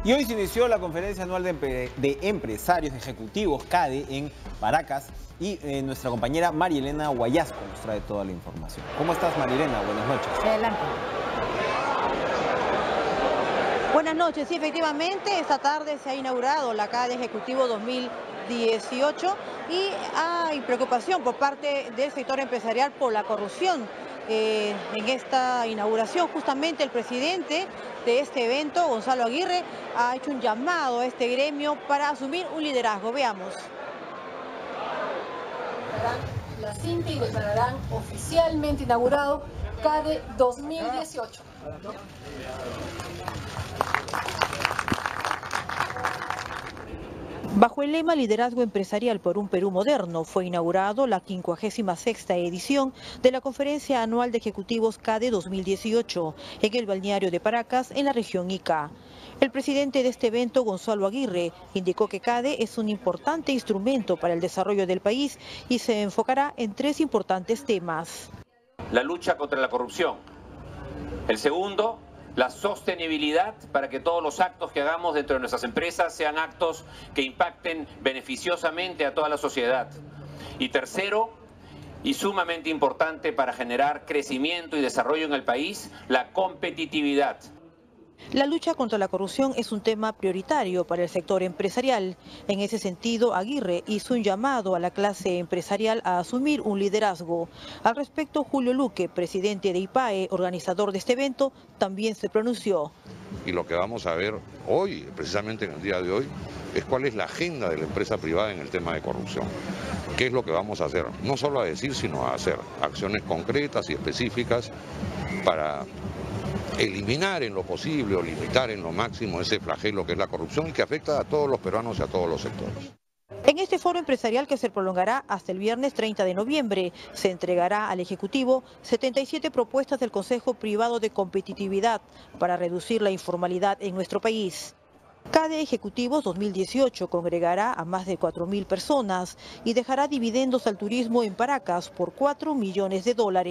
Y hoy se inició la conferencia anual de empresarios ejecutivos CADE en Paracas y nuestra compañera Marielena Guayasco nos trae toda la información. ¿Cómo estás, Marielena? Buenas noches. Adelante. Buenas noches. Sí, efectivamente, esta tarde se ha inaugurado la CADE Ejecutivo 2018 y hay preocupación por parte del sector empresarial por la corrupción. En esta inauguración, justamente el presidente de este evento, Gonzalo Aguirre, ha hecho un llamado a este gremio para asumir un liderazgo. Veamos. La cinta y declararán oficialmente inaugurado CADE 2018. Bajo el lema Liderazgo Empresarial por un Perú Moderno, fue inaugurado la 56ª edición de la Conferencia Anual de Ejecutivos CADE 2018 en el balneario de Paracas, en la región Ica. El presidente de este evento, Gonzalo Aguirre, indicó que CADE es un importante instrumento para el desarrollo del país y se enfocará en 3 importantes temas. La lucha contra la corrupción. El segundo, la sostenibilidad para que todos los actos que hagamos dentro de nuestras empresas sean actos que impacten beneficiosamente a toda la sociedad. Y tercero, y sumamente importante para generar crecimiento y desarrollo en el país, la competitividad. La lucha contra la corrupción es un tema prioritario para el sector empresarial. En ese sentido, Aguirre hizo un llamado a la clase empresarial a asumir un liderazgo. Al respecto, Julio Luque, presidente de IPAE, organizador de este evento, también se pronunció. Y lo que vamos a ver hoy, precisamente en el día de hoy, es cuál es la agenda de la empresa privada en el tema de corrupción. ¿Qué es lo que vamos a hacer? No solo a decir, sino a hacer acciones concretas y específicas para eliminar en lo posible o limitar en lo máximo ese flagelo que es la corrupción y que afecta a todos los peruanos y a todos los sectores. En este foro empresarial, que se prolongará hasta el viernes 30 de noviembre, se entregará al Ejecutivo 77 propuestas del Consejo Privado de Competitividad para reducir la informalidad en nuestro país. CADE Ejecutivos 2018 congregará a más de 4.000 personas y dejará dividendos al turismo en Paracas por $4 millones.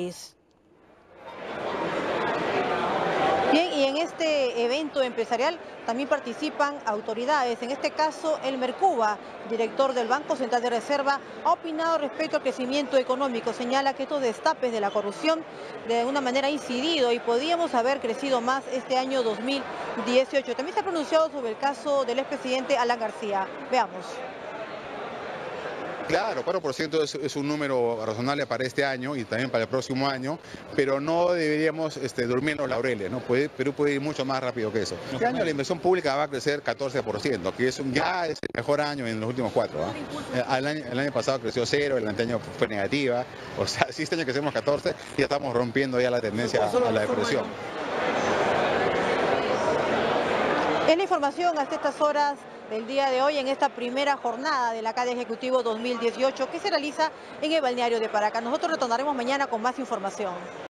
Bien, y en este evento empresarial también participan autoridades. En este caso, el Mercuba, director del Banco Central de Reserva, ha opinado respecto al crecimiento económico. Señala que estos destapes de la corrupción de alguna manera han incidido y podíamos haber crecido más este año 2018. También se ha pronunciado sobre el caso del expresidente Alan García. Veamos. Claro, 4% es un número razonable para este año y también para el próximo año, pero no deberíamos dormir en los laureles, ¿no? Perú puede ir mucho más rápido que eso. Este año la inversión pública va a crecer 14%, que ya es el mejor año en los últimos 4. El año pasado creció 0, el anteaño fue negativa, o sea, si este año crecemos 14, ya estamos rompiendo ya la tendencia a la depresión. Es la información hasta estas horas del día de hoy en esta primera jornada de la CADE Ejecutivo 2018 que se realiza en el balneario de Paracas. Nosotros retornaremos mañana con más información.